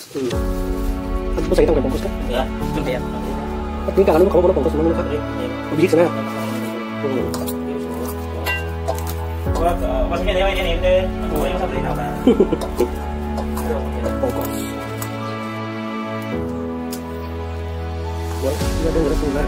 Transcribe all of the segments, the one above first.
Basta kita bongkos kan? Ya, itu kayak. Ini kan kamu boleh bongkos semua kan? Bijik sana. Maksudnya dia ini deh, aku yang satu ini apa? Bongkos. Wah, ini ada yang resmi lah.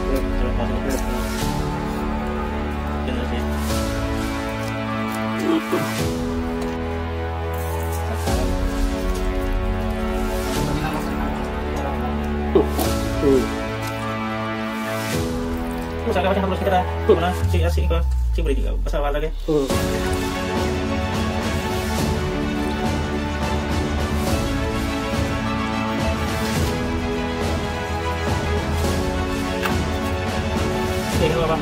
Terus agak macam harus kita mana si ke si beri juga pesawat lagi. Ini apa?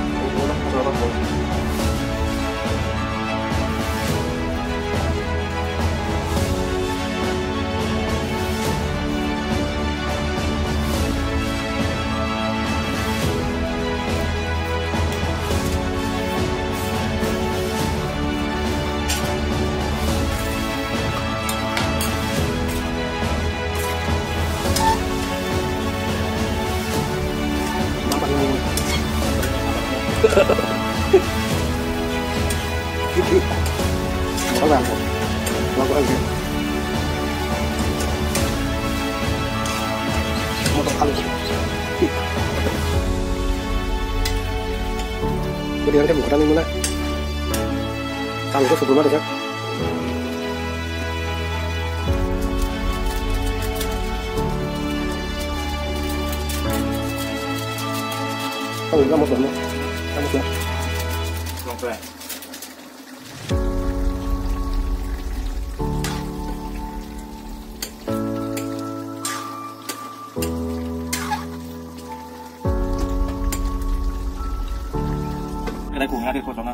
Orang kok. Lakukan sih. Motor halus. Kemudian kan bukan ini mana? Kalau sebelum ada kan? Kamu nggak mau banget? Kamu nggak? Sampai. Ada kuahnya di potongan.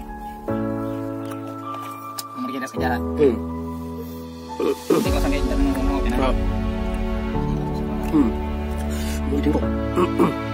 Kemudian ada sejarah. Kalau sampai jangan ngomong. Ini kok.